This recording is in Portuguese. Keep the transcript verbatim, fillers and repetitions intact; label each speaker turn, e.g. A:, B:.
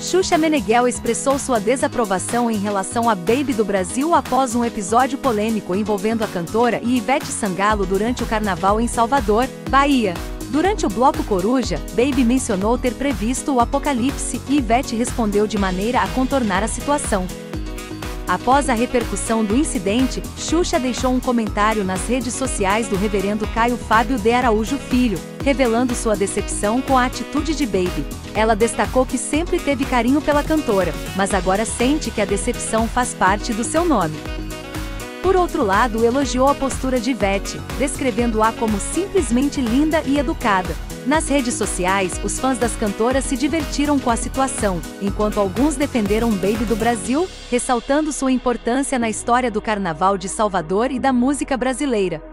A: Xuxa Meneghel expressou sua desaprovação em relação a Baby do Brasil após um episódio polêmico envolvendo a cantora e Ivete Sangalo durante o carnaval em Salvador, Bahia. Durante o bloco Coruja, Baby mencionou ter previsto o apocalipse e Ivete respondeu de maneira a contornar a situação. Após a repercussão do incidente, Xuxa deixou um comentário nas redes sociais do reverendo Caio Fábio de Araújo Filho, revelando sua decepção com a atitude de Baby. Ela destacou que sempre teve carinho pela cantora, mas agora sente que a decepção faz parte do seu nome. Por outro lado, elogiou a postura de Ivete, descrevendo-a como simplesmente linda e educada. Nas redes sociais, os fãs das cantoras se divertiram com a situação, enquanto alguns defenderam Baby do Brasil, ressaltando sua importância na história do Carnaval de Salvador e da música brasileira.